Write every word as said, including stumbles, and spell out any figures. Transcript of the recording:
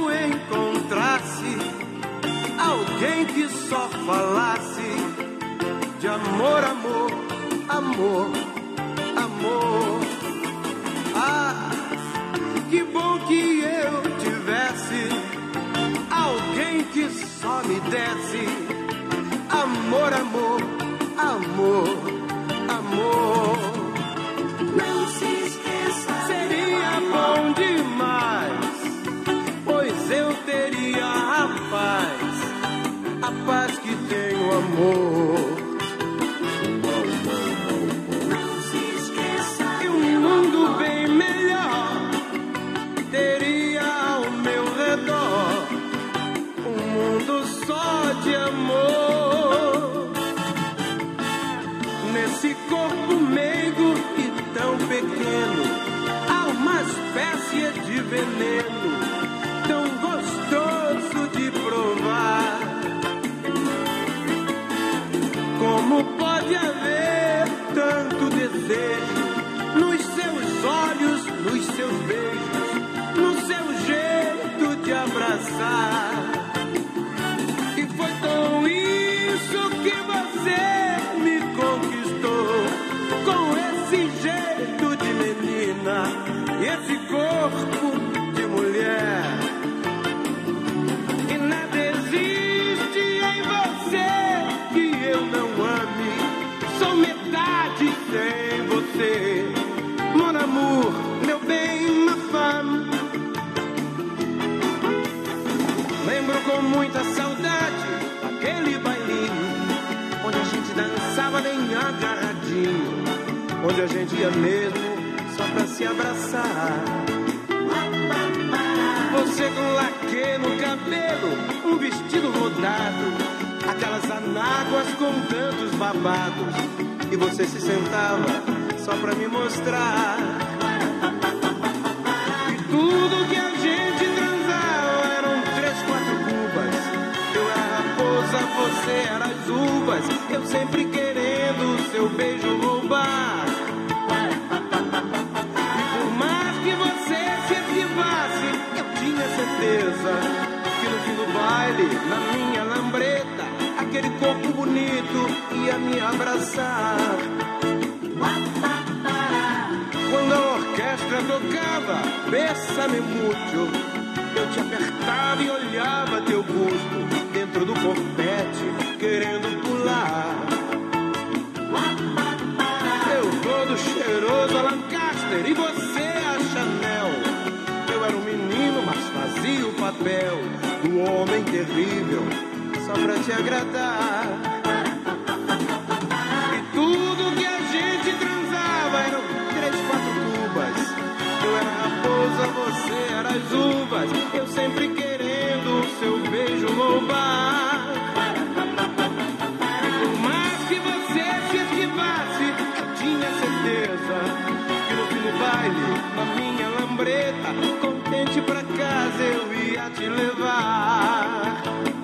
eu encontrasse alguém que só falasse de amor, amor, amor, amor. Ah, que bom que eu tivesse alguém que só me desse amor, amor, amor, amor. Não se esqueça, seria bom demais, pois eu teria a paz, a paz que tem o amor. não se esqueça, E um mundo bem melhor teria ao meu redor, um mundo só de amor. Nesse corpo meigo e tão pequeno há uma espécie de veneno tão gostoso de provar. Como pode haver tanto desejo nos seus olhos, nos seus beijos, no seu jeito de abraçar? E foi tão isso que você me conquistou, com esse jeito de menina e esse corpo de mulher. E nada existe em você que eu não ame, sou metade sem você, mon amour, meu bem, ma femme. Lembro com muita saudade aquele bailinho onde a gente dançava bem agarradinho, onde a gente ia mesmo só pra se abraçar. Você com laque no cabelo, um vestido rodado, aquelas anáguas com tantos babados, e você se sentava só pra me mostrar. E tudo que a gente transava eram três, quatro cubas. Eu era a raposa, você era as uvas, eu sempre querendo o seu beijo roubar. E por mais que você se esquivasse, eu tinha certeza que no fim do baile, na minha lambreta, aquele corpo bonito ia me abraçar. Quando a orquestra tocava Bésame Mucho, eu te apertava e olhava teu busto dentro do confete, querendo pular. Eu todo cheiroso a Lancaster e você a Chanel. Eu era um menino, mas fazia o papel do homem terrível só pra te agradar. E tudo que a gente transava eram três, quatro cubas. Eu era a raposa, você era as uvas, eu sempre querendo o seu beijo roubar. E por mais que você se esquivasse, eu tinha certeza que no fim do baile, na minha lambreta, contente pra casa eu ia te levar.